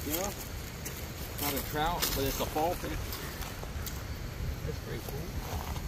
Yeah. Not a trout, but it's a fall fish. That's pretty cool.